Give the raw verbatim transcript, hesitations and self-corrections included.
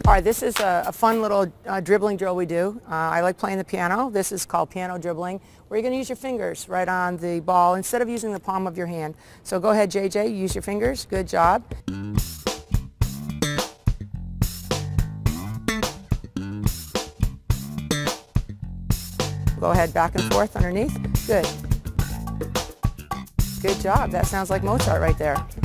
All right, this is a, a fun little uh, dribbling drill we do. Uh, I like playing the piano. This is called piano dribbling, where you're going to use your fingers right on the ball instead of using the palm of your hand. So go ahead, J J, use your fingers. Good job. Go ahead, back and forth underneath. Good. Good job. That sounds like Mozart right there.